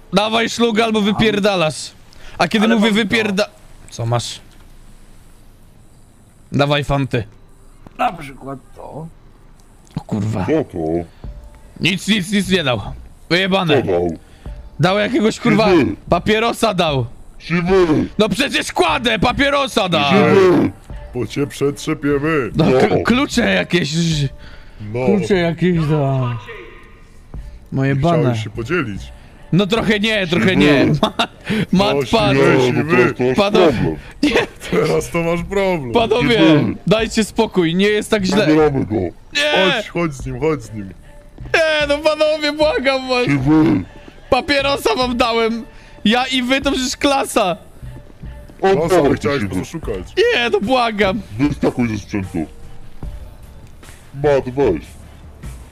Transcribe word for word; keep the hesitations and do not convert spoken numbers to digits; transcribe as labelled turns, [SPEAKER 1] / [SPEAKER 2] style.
[SPEAKER 1] Dawaj szlugę albo wypierdalasz. A kiedy
[SPEAKER 2] Ale
[SPEAKER 1] mówię
[SPEAKER 2] mam
[SPEAKER 1] wypierda... Co masz? Dawaj fanty.
[SPEAKER 2] Na przykład to.
[SPEAKER 1] O kurwa.
[SPEAKER 3] Co to?
[SPEAKER 1] Nic, nic, nic nie dał. Wyjebane.
[SPEAKER 3] Co dał?
[SPEAKER 1] Dał jakiegoś kurwa...
[SPEAKER 3] Siwy.
[SPEAKER 1] Papierosa dał.
[SPEAKER 3] Siwy!
[SPEAKER 1] No przecież kładę, papierosa dał.
[SPEAKER 3] Siwy!
[SPEAKER 4] Bo cię przetrzepiemy.
[SPEAKER 1] No, k-
[SPEAKER 3] No.
[SPEAKER 1] klucze jakieś...
[SPEAKER 4] No,
[SPEAKER 1] Klucze jakieś dał. Moje bane.
[SPEAKER 4] chciałeś się podzielić.
[SPEAKER 1] No trochę nie, trochę nie. Ma, mat
[SPEAKER 4] No,
[SPEAKER 1] pan.
[SPEAKER 4] siwy.
[SPEAKER 3] No, no teraz to masz
[SPEAKER 1] Panowie-
[SPEAKER 3] problem.
[SPEAKER 4] Teraz to masz problem.
[SPEAKER 1] Panowie,
[SPEAKER 3] Siwy.
[SPEAKER 1] dajcie spokój, nie jest tak źle.
[SPEAKER 3] Zabieramy go.
[SPEAKER 1] Nie,
[SPEAKER 4] Chodź, chodź z nim, chodź z nim.
[SPEAKER 1] nie, no panowie, błagam was.
[SPEAKER 3] Siwy!
[SPEAKER 1] Papierosa wam dałem. Ja i wy to przecież klasa.
[SPEAKER 4] No,
[SPEAKER 3] Oddawaj
[SPEAKER 4] sobie
[SPEAKER 3] to,
[SPEAKER 4] chciałeś
[SPEAKER 3] Siwy.
[SPEAKER 4] poszukać.
[SPEAKER 1] Nie, no błagam.
[SPEAKER 3] Wyskakuj ze sprzętu. Mat, weź.